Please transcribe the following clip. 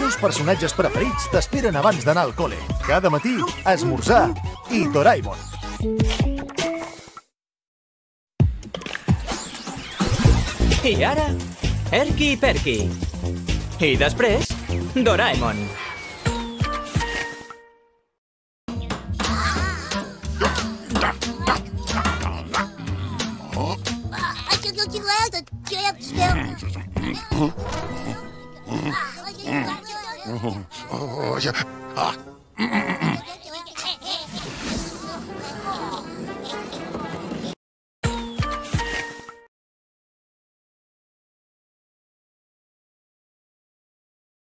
teus personatges preferits t'esperen abans d'anar al col·le. Cada matí, esmorzar i Doraemon. I ara, Erky i Perky. I després, Doraemon.